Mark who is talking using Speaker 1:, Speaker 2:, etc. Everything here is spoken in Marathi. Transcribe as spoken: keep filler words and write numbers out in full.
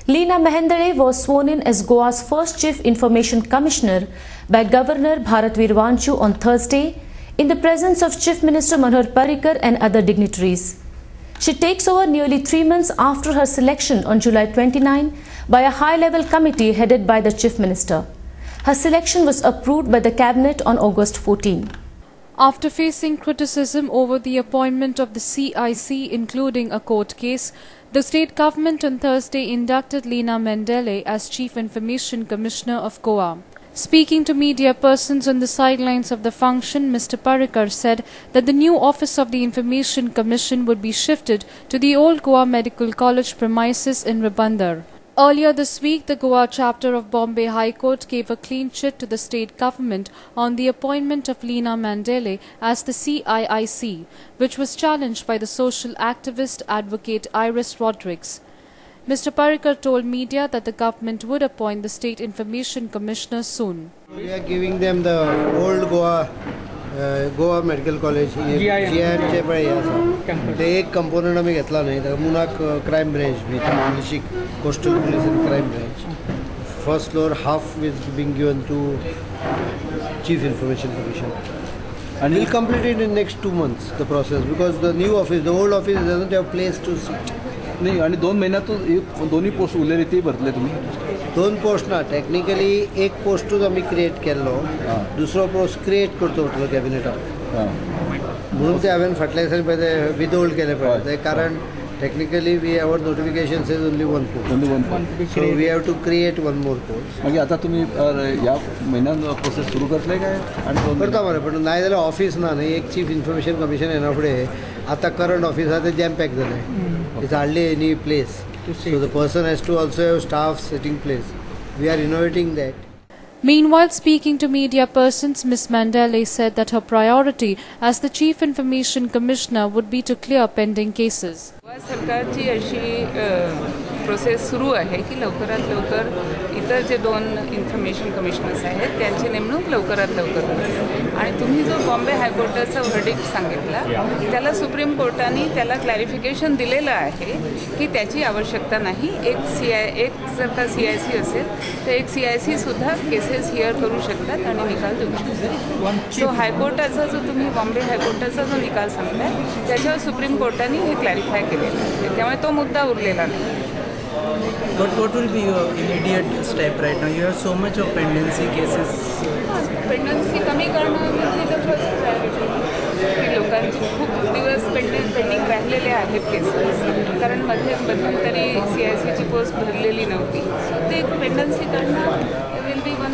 Speaker 1: Leena Mehendale was sworn in as Goa's first Chief Information Commissioner by Governor Bharat Virvanchu on Thursday in the presence of Chief Minister Manohar Parrikar and other dignitaries. She takes over nearly three months after her selection on July twenty-ninth by a high-level committee headed by the Chief Minister. Her selection was approved by the Cabinet on August fourteenth.
Speaker 2: After facing criticism over the appointment of the C I C, including a court case, the state government on Thursday inducted Leena Mehendale as Chief Information Commissioner of Goa. Speaking to media persons on the sidelines of the function, Mister Parrikar said that the new office of the Information Commission would be shifted to the old Goa Medical College premises in Ribandar. Earlier this week, the Goa chapter of Bombay High Court gave a clean chit to the state government on the appointment of Leena Mehendale as the C I I C, which was challenged by the social activist advocate Iris Rodrigues. Mister Parrikar told media that the government would appoint the State Information Commissioner soon.
Speaker 3: We are giving them the old Goa uh, Goa Medical College. G I M चे पण हे आसा. ते एक component आमी घेतला नाही. मुनाक crime branch, Milishik coastal police and crime branch. First floor half is being given to Chief Information Commission. And we'll complete it in next two months the process because the new office, the old office doesn't have place to sit.
Speaker 4: नाही आणि दोन महिन्यातून दोन्ही पोस्ट उरलेली ती भरले तुम्ही
Speaker 3: दोन पोस्ट ना टेक्निकली एक पोस्टूच आम्ही क्रिएट केल्लो दुसरो पोस्ट क्रिएट करचो पडटलो कॅबिनेटाक म्हणून ते हांवें फाटल्या दिसांनी पळय ते विदहोल्ड केले पळय कारण technically we have notification says only one post
Speaker 4: only one post
Speaker 3: so we have to create one more post
Speaker 4: मागीर आता तुम्ही ह्या म्हयन्यान प्रोसेस सुरू करतले काय आणि
Speaker 3: करता मरे पण नाय जाल्यार ऑफिस ना न्ही एक चीफ इन्फॉर्मेशन कमिशन येना फुडें आतां करंट ऑफिस आहा तें जॅम पॅक जालें It's hardly any place. So the person has to also have staff sitting place. We are innovating that.
Speaker 2: Meanwhile, speaking to media persons, Miz Mehendale said that her priority as the Chief Information Commissioner would be to clear pending cases.
Speaker 5: सरकारची अशी प्रोसेस सुरू आहे की लवकरात लवकर इतर जे दोन इन्फॉर्मेशन कमिशनर्स आहेत त्यांची नेमणूक लवकरात लवकर होईल आणि तुम्ही जो बॉम्बे हायकोर्टाचा व्हर्डिक्ट सांगितला त्याला सुप्रीम कोर्टाने त्याला क्लॅरिफिकेशन दिलेलं आहे की त्याची आवश्यकता नाही एक सी आय एक जर का सी आय सी असेल तर एक सी आय सी सुद्धा केसेस हिअर करू शकतात आणि निकाल देऊ शकतात सो हायकोर्टाचा जो तुम्ही बॉम्बे हायकोर्टाचा जो निकाल सांगताय त्याच्यावर सुप्रीम कोर्टाने हे क्लॅरिफाय केलेलं आहे त्यामुळे तो मुद्दा उरलेला नाही.
Speaker 6: But what will be your immediate step right now? You have so much of pendency cases.
Speaker 5: Pendency कमी करणं म्हणजे तर फर्स्ट प्रायोरिटी की लोकांची खूप दिवस पेंडिंग पेंडिंग राहिलेले आहेत केसेस कारण मध्ये मध्यंतरी सी आय सीची पोस्ट भरलेली नव्हती सो ते पेंडन्सी करणं विल बी वन